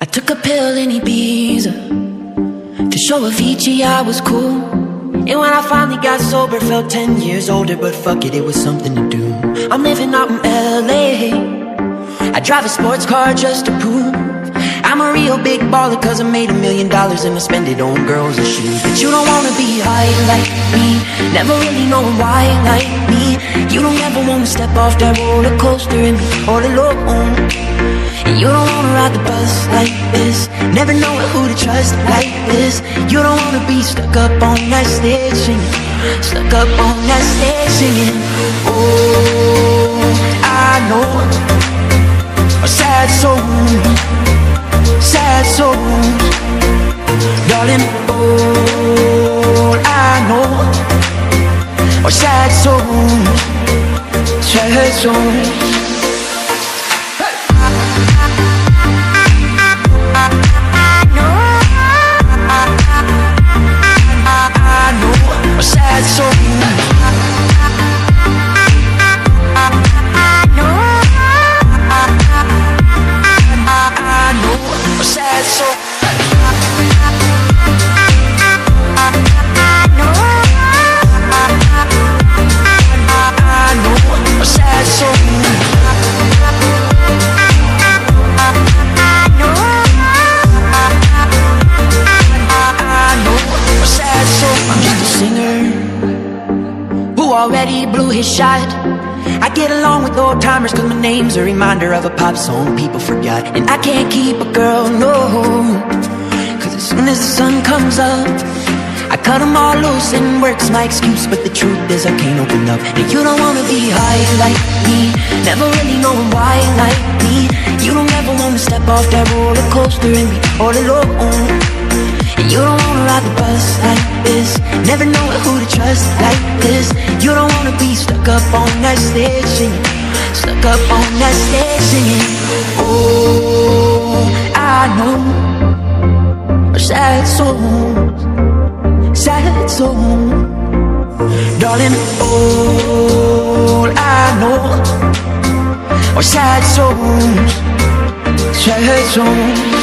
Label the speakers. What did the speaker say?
Speaker 1: I took a pill in Ibiza to show Avicii I was cool. And when I finally got sober, felt 10 years older. But fuck it, it was something to do. I'm living out in LA. I drive a sports car just to prove I'm a real big baller, cause I made $1 million and I spend it on girls and shoes. But you don't wanna be high like me, never really knowing why like me. You don't ever wanna step off that roller coaster and be all alone. And you don't wanna ride the bus like this, never knowing who to trust like this. You don't wanna be stuck up on that stage singing, stuck up on that stage singing. Oh, I know a sad soul, sad souls, darling. All I know are sad souls, sad souls. Sad souls. Sad soul. Sad soul. Sad soul. I'm just a singer who already blew his shot. I get along with old timers cause my name's a reminder of a pop song people forgot. And I can't keep a girl, no, cause as soon as the sun comes up I cut them all loose and work's my excuse. But the truth is I can't open up. And you don't wanna be high like me, never really knowing why like me. You don't ever wanna step off that roller coaster and be all alone. And you don't wanna ride the bus like this, never knowing who to trust like this. You don't wanna be stuck up on that stage singing, stuck up on that stage singing. Oh, I know sad souls, sad souls, darling. All I know are sad souls, sad souls.